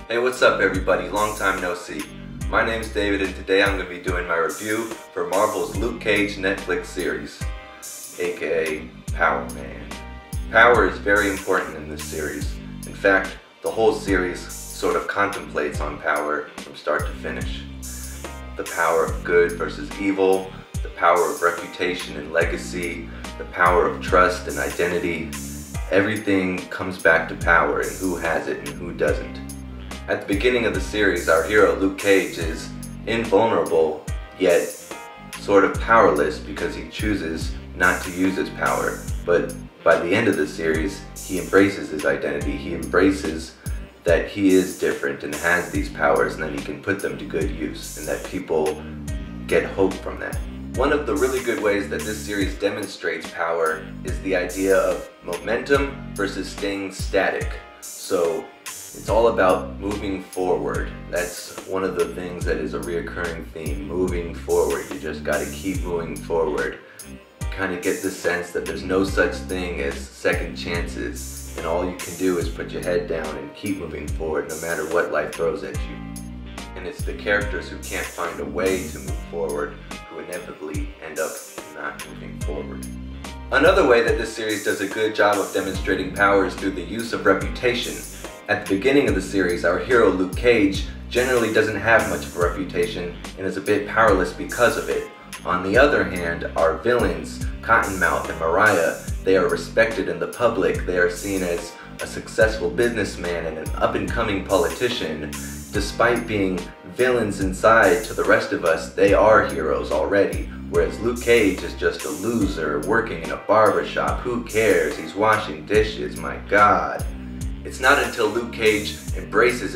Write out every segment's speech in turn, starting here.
Hey, what's up everybody? Long time no see. My name's David and today I'm going to be doing my review for Marvel's Luke Cage Netflix series, aka Power Man. Power is very important in this series. In fact, the whole series sort of contemplates on power from start to finish. The power of good versus evil, the power of reputation and legacy, the power of trust and identity. Everything comes back to power and who has it and who doesn't. At the beginning of the series, our hero Luke Cage is invulnerable, yet sort of powerless because he chooses not to use his power. But by the end of the series, he embraces his identity. He embraces that he is different and has these powers and that he can put them to good use and that people get hope from that. One of the really good ways that this series demonstrates power is the idea of momentum versus staying static. So it's all about moving forward. That's one of the things that is a reoccurring theme, moving forward. You just got to keep moving forward. Kind of get the sense that there's no such thing as second chances, and all you can do is put your head down and keep moving forward no matter what life throws at you. And it's the characters who can't find a way to move forward who inevitably end up not moving forward. Another way that this series does a good job of demonstrating power is through the use of reputation. At the beginning of the series, our hero Luke Cage generally doesn't have much of a reputation and is a bit powerless because of it. On the other hand, our villains, Cottonmouth and Mariah, they are respected in the public. They are seen as a successful businessman and an up-and-coming politician. Despite being villains inside to the rest of us, they are heroes already. Whereas Luke Cage is just a loser working in a barbershop. Who cares? He's washing dishes, my God. It's not until Luke Cage embraces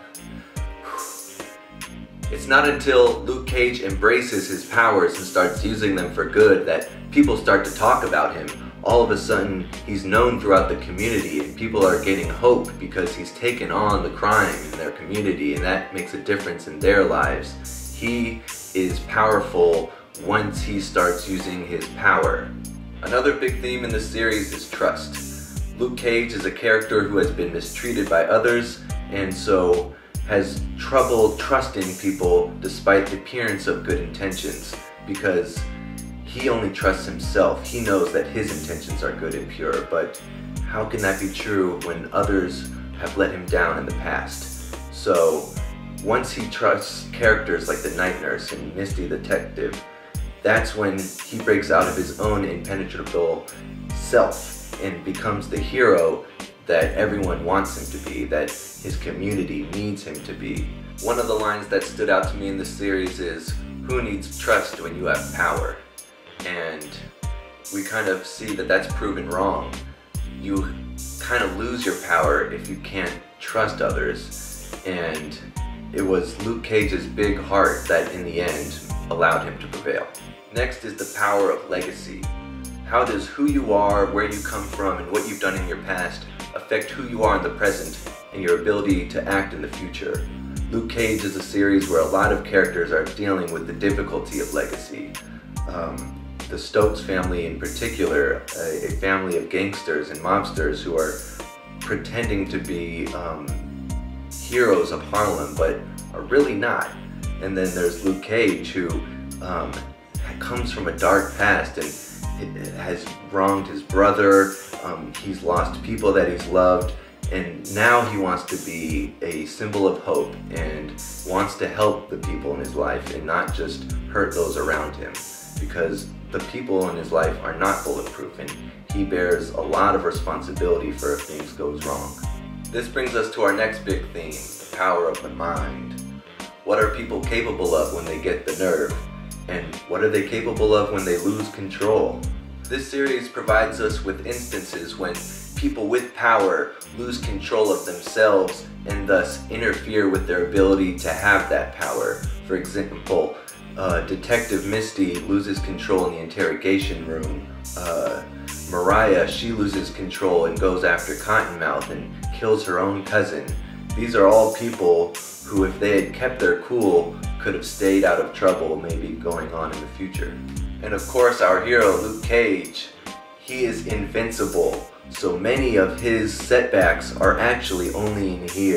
his powers and starts using them for good that people start to talk about him. All of a sudden, he's known throughout the community and people are getting hope because he's taken on the crime in their community and that makes a difference in their lives. He is powerful once he starts using his power. Another big theme in this series is trust. Luke Cage is a character who has been mistreated by others and so has trouble trusting people despite the appearance of good intentions because he only trusts himself. He knows that his intentions are good and pure, but how can that be true when others have let him down in the past? So once he trusts characters like the Night Nurse and Misty the Detective, that's when he breaks out of his own impenetrable self and becomes the hero that everyone wants him to be, that his community needs him to be. One of the lines that stood out to me in this series is, "Who needs trust when you have power?" And we kind of see that that's proven wrong. You kind of lose your power if you can't trust others. And it was Luke Cage's big heart that in the end allowed him to prevail. Next is the power of legacy. How does who you are, where you come from, and what you've done in your past affect who you are in the present and your ability to act in the future? Luke Cage is a series where a lot of characters are dealing with the difficulty of legacy. The Stokes family in particular, a family of gangsters and mobsters who are pretending to be heroes of Harlem but are really not. And then there's Luke Cage who comes from a dark past and has wronged his brother, he's lost people that he's loved, and now he wants to be a symbol of hope and wants to help the people in his life and not just hurt those around him, because the people in his life are not bulletproof and he bears a lot of responsibility for if things goes wrong. This brings us to our next big theme, the power of the mind. What are people capable of when they get the nerve? And what are they capable of when they lose control? This series provides us with instances when people with power lose control of themselves and thus interfere with their ability to have that power. For example, Detective Misty loses control in the interrogation room. Mariah, she loses control and goes after Cottonmouth and kills her own cousin. These are all people who, if they had kept their cool, could have stayed out of trouble maybe going on in the future. And of course our hero Luke Cage, he is invincible. So many of his setbacks are actually only in here.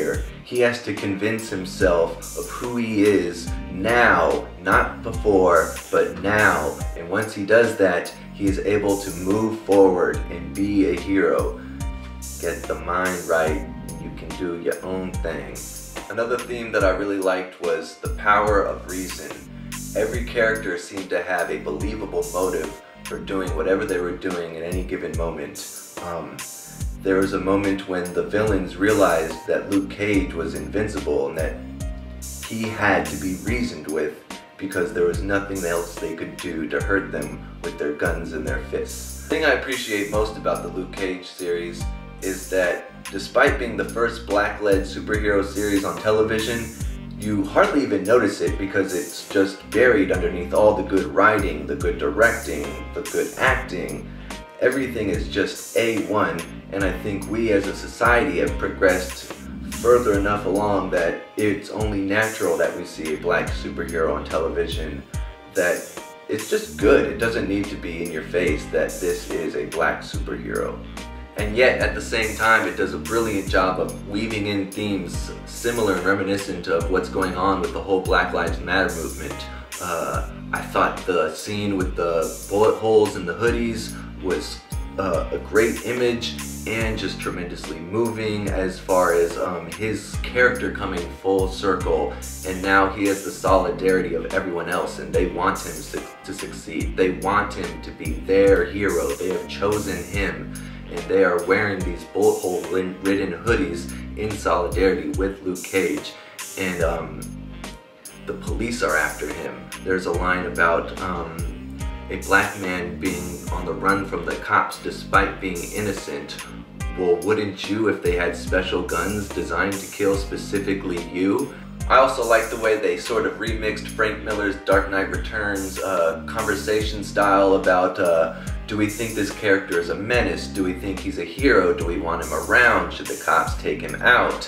he has to convince himself of who he is now, not before, but now. And once he does that, he is able to move forward and be a hero. Get the mind right, and you can do your own thing. Another theme that I really liked was the power of reason. Every character seemed to have a believable motive for doing whatever they were doing at any given moment. There was a moment when the villains realized that Luke Cage was invincible and that he had to be reasoned with because there was nothing else they could do to hurt them with their guns and their fists. The thing I appreciate most about the Luke Cage series is that despite being the first black-led superhero series on television, you hardly even notice it because it's just buried underneath all the good writing, the good directing, the good acting. Everything is just A1, and I think we as a society have progressed further enough along that it's only natural that we see a black superhero on television, that it's just good. It doesn't need to be in your face that this is a black superhero. And yet, at the same time, it does a brilliant job of weaving in themes similar and reminiscent of what's going on with the whole Black Lives Matter movement. I thought the scene with the bullet holes in the hoodies was a great image and just tremendously moving as far as his character coming full circle, and now he has the solidarity of everyone else and they want him to succeed. They want him to be their hero. They have chosen him and they are wearing these bullet hole ridden hoodies in solidarity with Luke Cage, and the police are after him. There's a line about a black man being on the run from the cops despite being innocent. Well, wouldn't you if they had special guns designed to kill specifically you? I also like the way they sort of remixed Frank Miller's Dark Knight Returns conversation style about do we think this character is a menace? Do we think he's a hero? Do we want him around? Should the cops take him out?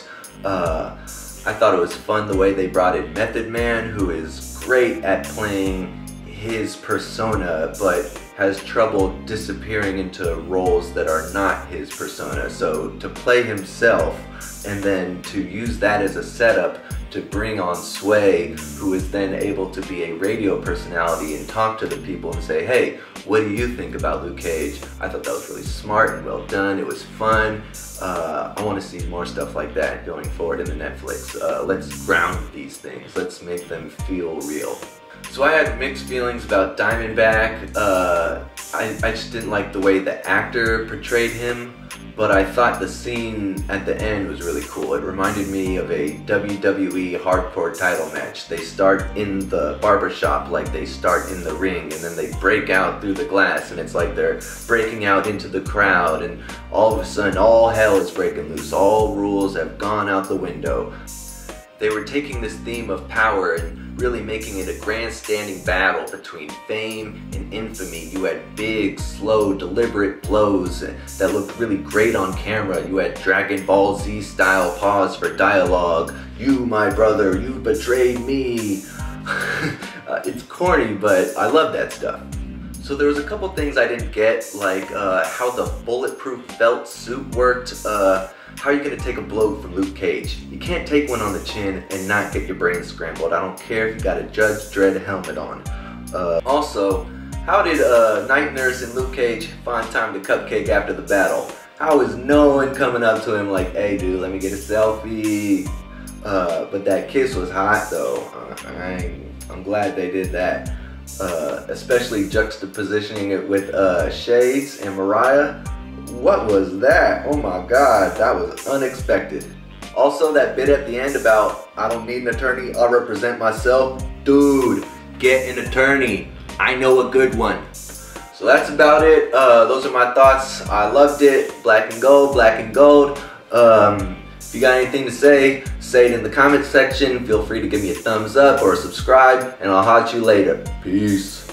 I thought it was fun the way they brought in Method Man, who is great at playing his persona but has trouble disappearing into roles that are not his persona. So to play himself and then to use that as a setup to bring on Sway, who is then able to be a radio personality and talk to the people and say, hey, what do you think about Luke Cage? I thought that was really smart and well done. It was fun. I want to see more stuff like that going forward in the Netflix. Let's ground these things. Let's make them feel real. So I had mixed feelings about Diamondback. I just didn't like the way the actor portrayed him, but I thought the scene at the end was really cool. It reminded me of a WWE hardcore title match. They start in the barbershop like they start in the ring, and then they break out through the glass, and it's like they're breaking out into the crowd, and all of a sudden all hell is breaking loose. All rules have gone out the window. They were taking this theme of power and really making it a grandstanding battle between fame and infamy. You had big, slow, deliberate blows that looked really great on camera. You had Dragon Ball Z style pause for dialogue. You, my brother, you betrayed me. It's corny, but I love that stuff. So there was a couple things I didn't get, like how the bulletproof felt suit worked. How are you going to take a blow from Luke Cage? You can't take one on the chin and not get your brain scrambled. I don't care if you got a Judge Dredd helmet on. Also, how did Night Nurse and Luke Cage find time to cupcake after the battle? How is no one coming up to him like, hey dude, let me get a selfie? But that kiss was hot though. I'm glad they did that. Especially juxtapositioning it with Shades and Mariah. What was that? Oh my god, that was unexpected. Also, that bit at the end about, I don't need an attorney, I'll represent myself. Dude, get an attorney. I know a good one. So that's about it. Those are my thoughts. I loved it. Black and gold, black and gold. If you got anything to say it in the comment section. Feel free to give me a thumbs up or subscribe, and I'll holler at you later. Peace.